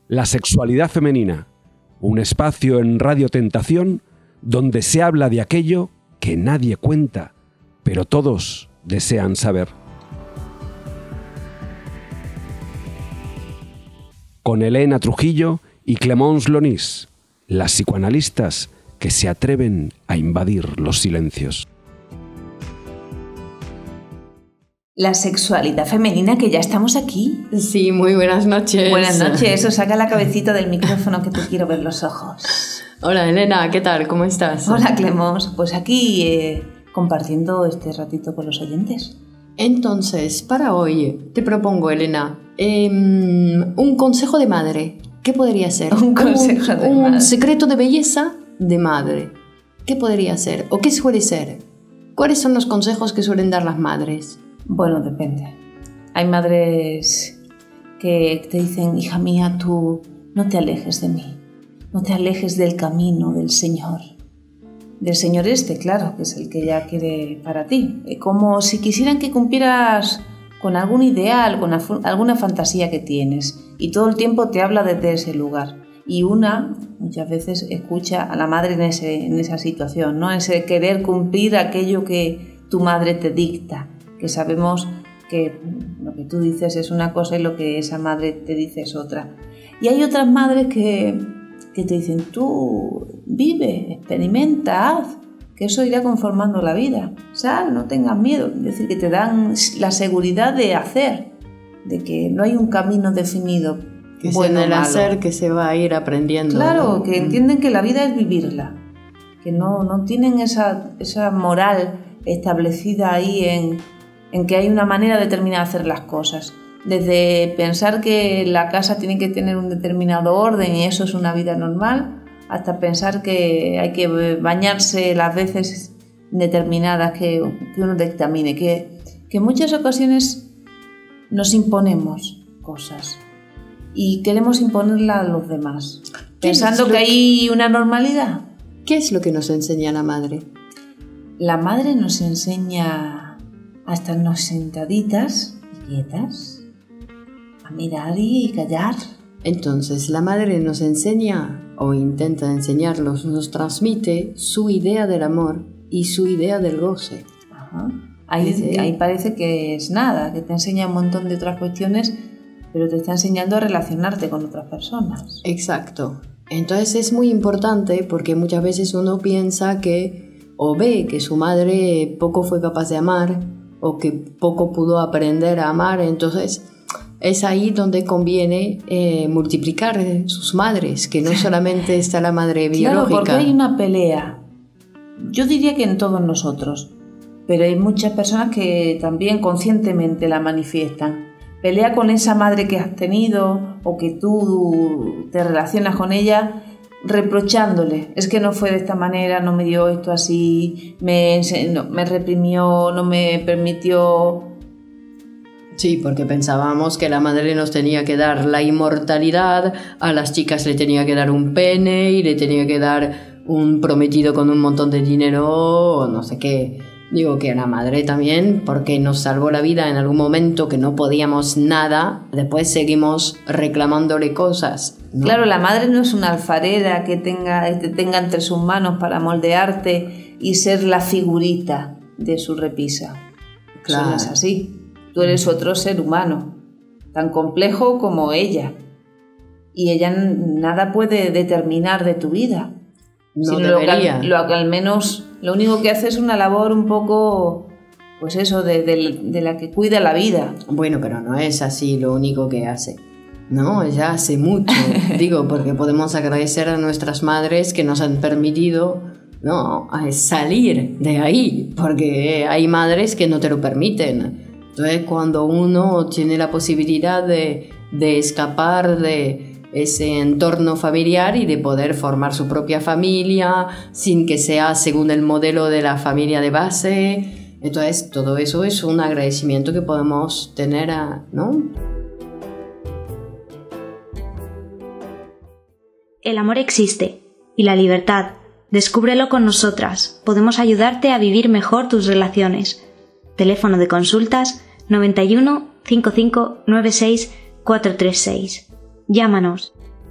La sexualidad femenina, un espacio en Radio Tentación donde se habla de aquello que nadie cuenta, pero todos desean saber. Con Elena Trujillo y Clémence Lonis, las psicoanalistas que se atreven a invadir los silencios. La sexualidad femenina, que ya estamos aquí. Sí, muy buenas noches. Buenas noches, eso, saca la cabecita del micrófono que te quiero ver los ojos. Hola Elena, ¿qué tal? ¿Cómo estás? Hola Clémence, pues aquí compartiendo este ratito con los oyentes. Entonces, para hoy te propongo, Elena, un consejo de madre. ¿Qué podría ser? Un consejo de madre. Un secreto de belleza de madre. ¿Qué podría ser? ¿O qué suele ser? ¿Cuáles son los consejos que suelen dar las madres? Bueno, depende. Hay madres que te dicen, hija mía, tú no te alejes de mí. No te alejes del camino del Señor. Del Señor claro, que es el que ella quiere para ti. Como si quisieran que cumplieras con algún ideal, con alguna fantasía que tienes. Y todo el tiempo te habla desde ese lugar. Y muchas veces escucha a la madre en esa situación, ¿no? Ese querer cumplir aquello que tu madre te dicta. Que sabemos que lo que tú dices es una cosa y lo que esa madre te dice es otra. Y hay otras madres que te dicen, tú vive, experimenta, haz, que eso irá conformando la vida. Sal, no tengas miedo. Es decir, que te dan la seguridad de hacer, de que no hay un camino definido. Que bueno, es en el hacer que se va a ir aprendiendo. Claro, que entienden que la vida es vivirla, que no tienen esa moral establecida ahí en que hay una manera determinada de hacer las cosas. Desde pensar que la casa tiene que tener un determinado orden y eso es una vida normal, hasta pensar que hay que bañarse las veces determinadas que uno dictamine, que en muchas ocasiones nos imponemos cosas y queremos imponerlas a los demás, pensando que hay una normalidad. ¿Qué es lo que nos enseña la madre? La madre nos enseña a estarnos sentaditas y quietas, a mirar y callar. Entonces, la madre nos enseña, o intenta enseñarnos, nos transmite su idea del amor y su idea del goce. Ajá. Ahí parece que es nada, que te enseña un montón de otras cuestiones, pero te está enseñando a relacionarte con otras personas. Exacto. Entonces es muy importante porque muchas veces uno piensa que, o ve que su madre poco fue capaz de amar, o que poco pudo aprender a amar, entonces es ahí donde conviene multiplicar sus madres, que no solamente está la madre biológica. Claro, porque hay una pelea. Yo diría que en todos nosotros, pero hay muchas personas que también conscientemente la manifiestan. Pelea con esa madre que has tenido o que tú te relacionas con ella reprochándole. Es que no fue de esta manera, no me dio esto así, me reprimió, no me permitió. Sí, porque pensábamos que la madre nos tenía que dar la inmortalidad, a las chicas le tenía que dar un pene y le tenía que dar un prometido con un montón de dinero o no sé qué. Digo que la madre también, porque nos salvó la vida en algún momento que no podíamos nada, después seguimos reclamándole cosas, ¿no? Claro, la madre no es una alfarera que te tenga entre sus manos para moldearte y ser la figurita de su repisa. Claro. Eso no es así. Tú eres otro ser humano, tan complejo como ella. Y ella nada puede determinar de tu vida. No debería. Al menos lo único que hace es una labor un poco, pues eso, de la que cuida la vida. Bueno, pero no es así lo único que hace. No, ella hace mucho. Digo, porque podemos agradecer a nuestras madres que nos han permitido, ¿no?, salir de ahí, porque hay madres que no te lo permiten. Entonces, cuando uno tiene la posibilidad de escapar de ese entorno familiar y de poder formar su propia familia sin que sea según el modelo de la familia de base, entonces todo eso es un agradecimiento que podemos tener, ¿no? El amor existe y la libertad. Descúbrelo con nosotras. Podemos ayudarte a vivir mejor tus relaciones. Teléfono de consultas 91 55 96 436. Llámanos.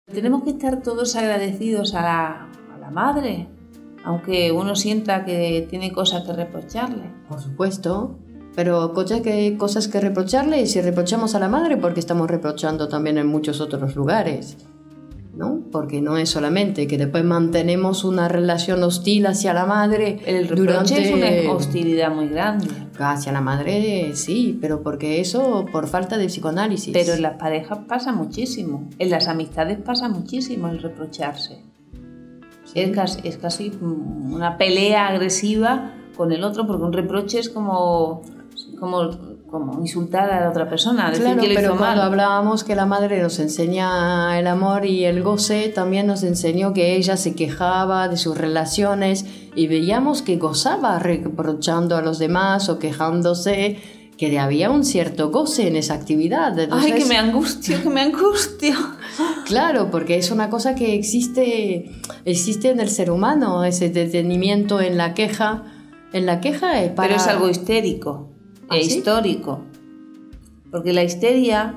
Tenemos que estar todos agradecidos a la madre, aunque uno sienta que tiene cosas que reprocharle. Por supuesto, pero cosas que reprocharle, y si reprochamos a la madre, porque estamos reprochando también en muchos otros lugares, ¿no? Porque no es solamente que después mantenemos una relación hostil hacia la madre. El reproche es una hostilidad muy grande. Hacia la madre, sí, pero porque eso por falta de psicoanálisis. Pero en las parejas pasa muchísimo, en las amistades pasa muchísimo el reprocharse. Sí. Es casi una pelea agresiva con el otro, porque un reproche es como insultar a la otra persona, decir claro, que lo hizo pero cuando mal. Hablábamos que la madre nos enseña el amor y el goce, también nos enseñó que ella se quejaba de sus relaciones y veíamos que gozaba reprochando a los demás o quejándose, que había un cierto goce en esa actividad. Entonces, ¡ay, que me angustio! Claro, porque es una cosa que existe en el ser humano, ese detenimiento en la queja. En la queja es para... Pero es algo histérico. ¿Ah, sí? Histórico, porque la histeria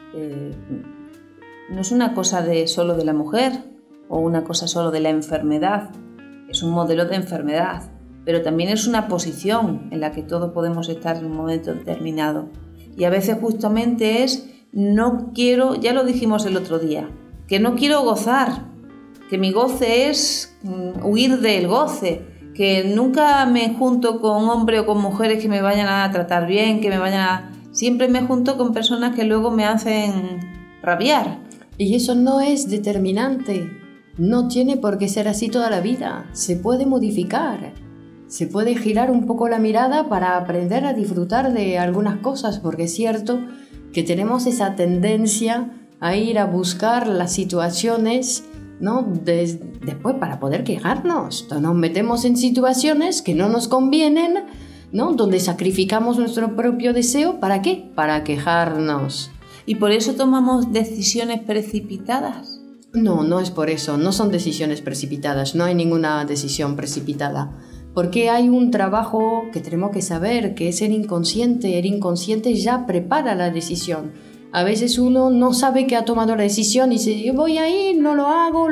no es una cosa solo de la mujer o una cosa solo de la enfermedad, es un modelo de enfermedad, pero también es una posición en la que todos podemos estar en un momento determinado, y a veces justamente no quiero, ya lo dijimos el otro día, que no quiero gozar, que mi goce es huir del goce, que nunca me junto con hombres o con mujeres que me vayan a tratar bien, siempre me junto con personas que luego me hacen rabiar. Y eso no es determinante, no tiene por qué ser así toda la vida, se puede modificar, se puede girar un poco la mirada para aprender a disfrutar de algunas cosas, porque es cierto que tenemos esa tendencia a ir a buscar las situaciones, ¿no? Después para poder quejarnos, nos metemos en situaciones que no nos convienen, ¿no? Donde sacrificamos nuestro propio deseo, ¿para qué? Para quejarnos. ¿Y por eso tomamos decisiones precipitadas? No es por eso, no son decisiones precipitadas, no hay ninguna decisión precipitada, porque hay un trabajo que tenemos que saber, que es el inconsciente ya prepara la decisión. A veces uno no sabe que ha tomado la decisión y dice, voy a ir, no lo hago,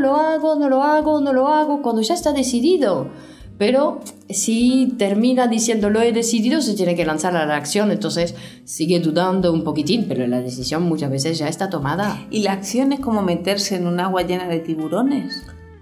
cuando ya está decidido. Pero si termina diciendo lo he decidido, se tiene que lanzar a la acción, entonces sigue dudando un poquitín, pero la decisión muchas veces ya está tomada. ¿Y la acción es como meterse en un agua llena de tiburones?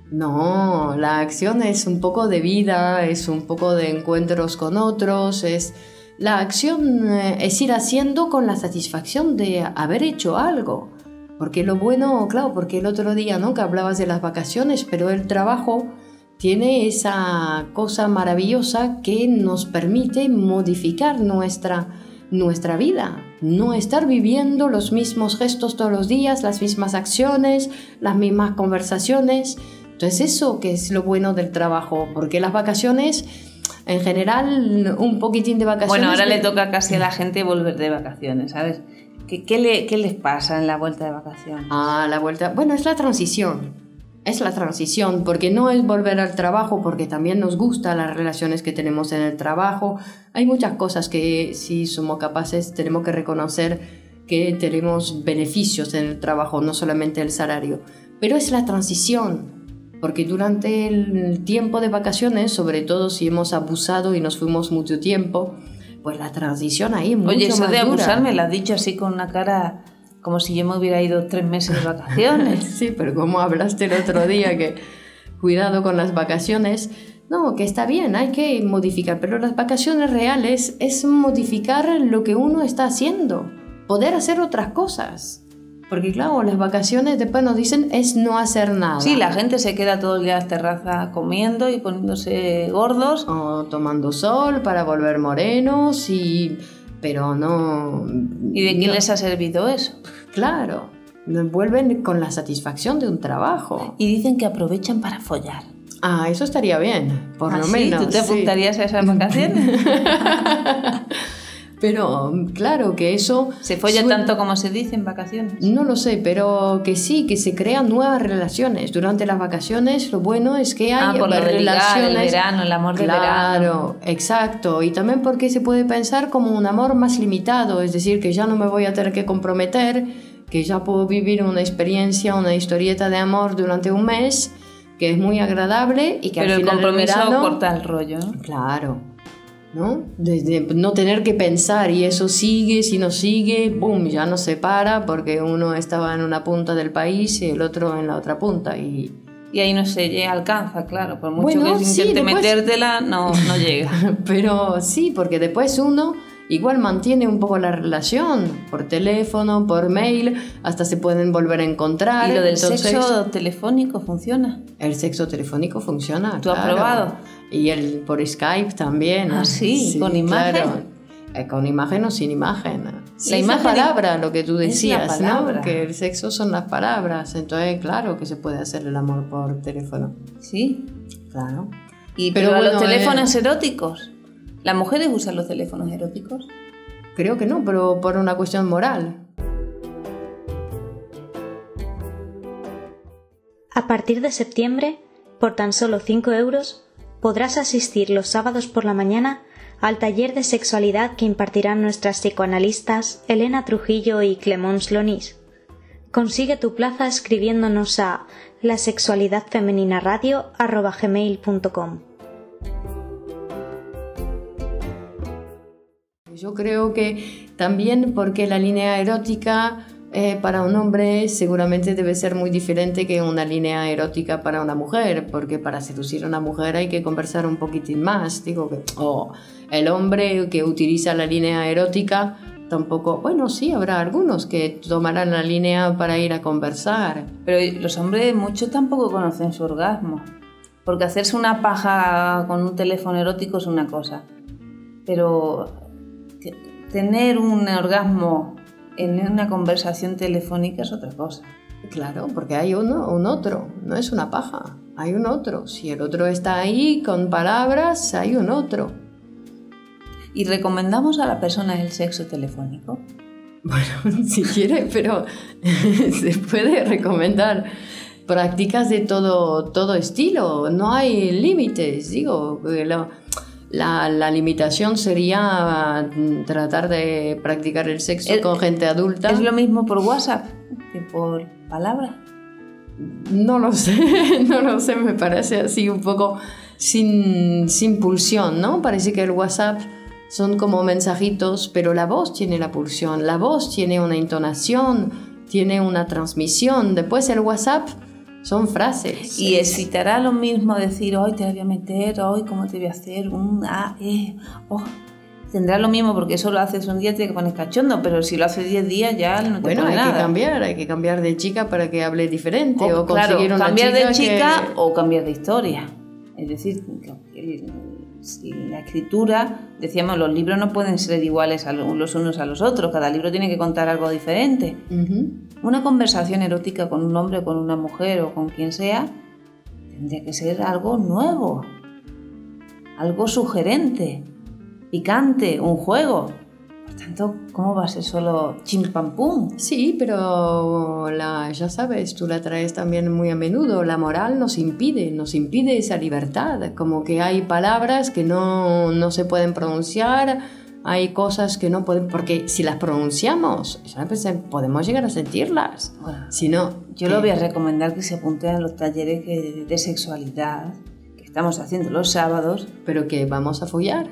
No, la acción es un poco de vida, es un poco de encuentros con otros, la acción es ir haciendo con la satisfacción de haber hecho algo. Porque lo bueno, claro, porque el otro día, ¿no?, que hablabas de las vacaciones, pero el trabajo tiene esa cosa maravillosa que nos permite modificar nuestra vida. No estar viviendo los mismos gestos todos los días, las mismas acciones, las mismas conversaciones. Entonces eso que es lo bueno del trabajo, porque las vacaciones... En general, un poquitín de vacaciones... Bueno, ahora le toca casi a la gente volver de vacaciones, ¿sabes? ¿Qué les pasa en la vuelta de vacaciones? La vuelta... Bueno, es la transición. Es la transición, porque no es volver al trabajo, porque también nos gustan las relaciones que tenemos en el trabajo. Hay muchas cosas que, si somos capaces, tenemos que reconocer que tenemos beneficios en el trabajo, no solamente el salario. Pero es la transición. Porque durante el tiempo de vacaciones, sobre todo si hemos abusado y nos fuimos mucho tiempo, pues la transición ahí es mucho más dura. Oye, eso de abusar me lo has dicho así con una cara como si yo me hubiera ido 3 meses de vacaciones. Sí, pero como hablaste el otro día, que cuidado con las vacaciones. No, que está bien, hay que modificar, pero las vacaciones reales es modificar lo que uno está haciendo, poder hacer otras cosas. Porque claro, las vacaciones después nos dicen es no hacer nada. Sí, la gente se queda todo el día en las terrazas comiendo y poniéndose gordos. O tomando sol para volver morenos, pero no... ¿Y de quién les ha servido eso? Claro, vuelven con la satisfacción de un trabajo. Y dicen que aprovechan para follar. Eso estaría bien, por lo ¿Sí? menos. ¿Tú te apuntarías a esas vacaciones? Pero claro que eso... ¿Se folla tanto como se dice en vacaciones? No lo sé, pero que sí, que se crean nuevas relaciones. Durante las vacaciones lo bueno es que hay por relaciones... Ligar, el verano, el amor de verano. Claro, exacto. Y también porque se puede pensar como un amor más limitado, es decir, que ya no me voy a tener que comprometer, que ya puedo vivir una experiencia, una historieta de amor durante un mes, que es muy agradable y que pero al final el compromiso del verano, corta el rollo, ¿no? claro, ¿no? Desde no tener que pensar y eso sigue, si no sigue, boom, ya no se para porque uno estaba en una punta del país y el otro en la otra punta y ahí no se alcanza, claro, por mucho bueno, que se sí, intente después... metértela, no llega. Pero sí, porque después uno igual mantiene un poco la relación por teléfono, por mail, hasta se pueden volver a encontrar. ¿Y lo del Entonces, sexo telefónico funciona? el sexo telefónico funciona. ¿Tú has claro. probado? Y el por Skype también. Ah, sí, ¿con imagen? Claro. Con imagen o sin imagen. Sí, La la imagen palabra, lo que tú decías, palabra. ¿no? Que el sexo son las palabras. Entonces, claro que se puede hacer el amor por teléfono. Sí. Claro. Pero bueno, los teléfonos eróticos. ¿Las mujeres usan los teléfonos eróticos? Creo que no, pero por una cuestión moral. A partir de septiembre, por tan solo 5 euros, podrás asistir los sábados por la mañana al taller de sexualidad que impartirán nuestras psicoanalistas Elena Trujillo y Clemence Lonis. Consigue tu plaza escribiéndonos a lasexualidadfemeninaradio@gmail.com. Yo creo que también porque la línea erótica para un hombre seguramente debe ser muy diferente que una línea erótica para una mujer, porque para seducir a una mujer hay que conversar un poquitín más. Digo que el hombre que utiliza la línea erótica tampoco, bueno, sí, habrá algunos que tomarán la línea para ir a conversar. Pero los hombres muchos tampoco conocen su orgasmo, porque hacerse una paja con un teléfono erótico es una cosa, pero tener un orgasmo en una conversación telefónica es otra cosa. Claro, porque hay un otro, no es una paja, hay un otro. Si el otro está ahí con palabras, hay un otro. ¿Y recomendamos a la persona el sexo telefónico? Bueno, si quiere, pero se puede recomendar prácticas de todo estilo, no hay límites, digo, la limitación sería tratar de practicar el sexo con gente adulta. ¿Es lo mismo por WhatsApp que por palabra? No lo sé, me parece así un poco sin pulsión, ¿no? Parece que el WhatsApp son como mensajitos, pero la voz tiene la pulsión, la voz tiene una entonación, tiene una transmisión. Después el WhatsApp son frases. Y excitará lo mismo decir, hoy te la voy a meter, hoy cómo te voy a hacer, Tendrá lo mismo porque eso lo haces un día, te pones cachondo, pero si lo haces 10 días ya no te bueno, pone nada. Hay que cambiar de chica para que hable diferente. O claro, conseguir una cambiar de chica que... o cambiar de historia. Es decir, la escritura, decíamos, los libros no pueden ser iguales los unos a los otros, cada libro tiene que contar algo diferente. Una conversación erótica con un hombre, con una mujer o con quien sea, tendría que ser algo nuevo, algo sugerente, picante, un juego. Por tanto, ¿cómo va a ser solo chim pam pum? Sí, pero ya sabes, tú la traes también muy a menudo. La moral nos impide esa libertad. Como que hay palabras que no se pueden pronunciar, hay cosas que no pueden, porque si las pronunciamos, podemos llegar a sentirlas. Bueno, si no, yo lo voy a recomendar que se apunten a los talleres de sexualidad que estamos haciendo los sábados. Pero que vamos a follar.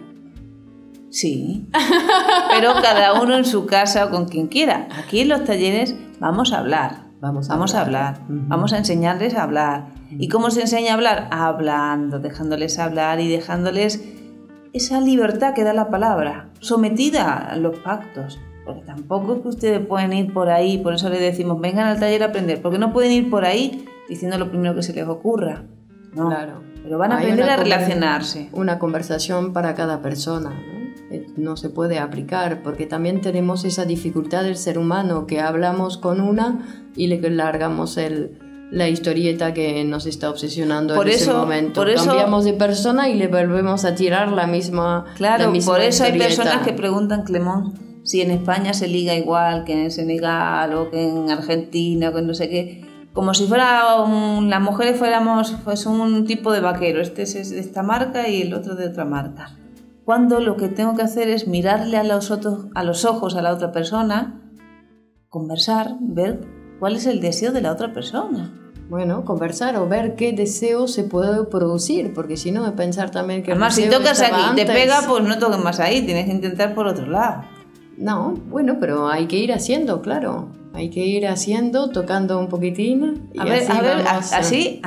Sí, pero cada uno en su casa o con quien quiera. Aquí en los talleres vamos a hablar. Vamos a hablar. Vamos a enseñarles a hablar. ¿Y cómo se enseña a hablar? Hablando, dejándoles hablar y dejándoles esa libertad que da la palabra, sometida a los pactos. Porque tampoco es que ustedes pueden ir por ahí, por eso les decimos, vengan al taller a aprender, porque no pueden ir por ahí diciendo lo primero que se les ocurra. No, claro. Pero van a aprender a relacionarse. Una conversación para cada persona, ¿no? No se puede aplicar porque también tenemos esa dificultad del ser humano que hablamos con una y le largamos la historieta que nos está obsesionando en ese momento. Cambiamos de persona y le volvemos a tirar la misma Claro, por eso hay historieta. personas que preguntan, Clemón, si en España se liga igual que en Senegal o que en Argentina o que no sé qué, como si fuera las mujeres fuéramos pues un tipo de vaquero, este es de esta marca y el otro de otra marca. Cuando lo que tengo que hacer es mirarle a los ojos a la otra persona conversar, ver cuál es el deseo de la otra persona. Bueno, conversar o ver qué deseo se puede producir, porque si no, pensar también que... Además, si tocas aquí y te pega, pues no toques más ahí, tienes que intentar por otro lado. No, bueno, pero hay que ir haciendo, claro. Hay que ir haciendo, tocando un poquitín. Y a ver, así.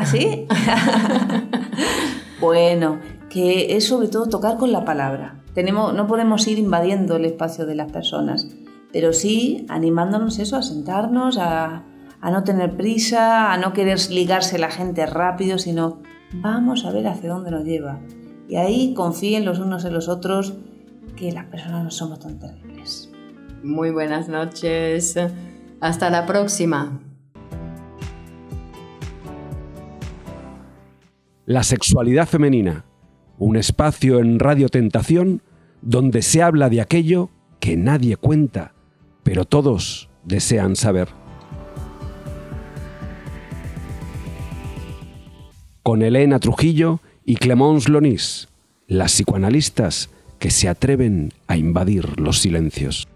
Bueno, que es sobre todo tocar con la palabra. No podemos ir invadiendo el espacio de las personas, pero sí animándonos eso, a sentarnos, a no tener prisa, a no querer ligarse la gente rápido, sino vamos a ver hacia dónde nos lleva. Y ahí confíen los unos en los otros, que las personas no somos tan terribles. Muy buenas noches. Hasta la próxima. La sexualidad femenina, un espacio en Radio Tentación donde se habla de aquello que nadie cuenta, pero todos desean saber. Con Elena Trujillo y Clémence Lonis, las psicoanalistas que se atreven a invadir los silencios.